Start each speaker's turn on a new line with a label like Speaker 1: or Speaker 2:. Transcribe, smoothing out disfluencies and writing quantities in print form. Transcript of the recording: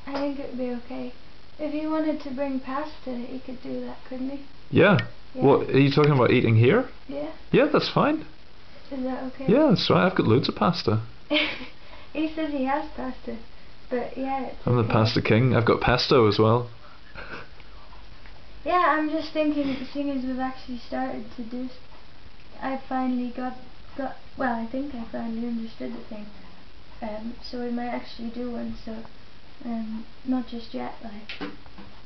Speaker 1: I think it would be okay. If he wanted to bring pasta, he could do that, couldn't he?
Speaker 2: Yeah. What, are you talking about eating here?
Speaker 1: Yeah.
Speaker 2: Yeah, that's fine.
Speaker 1: Is that okay?
Speaker 2: Yeah, that's right. I've got loads of pasta.
Speaker 1: He says he has pasta, but yeah, it's
Speaker 2: I'm the pasta king. I've got pesto as well.
Speaker 1: Yeah, I'm just thinking, seeing as we've actually started to do, I finally got, well, I think I finally understood the thing. So we might actually do one, so, not just yet, like.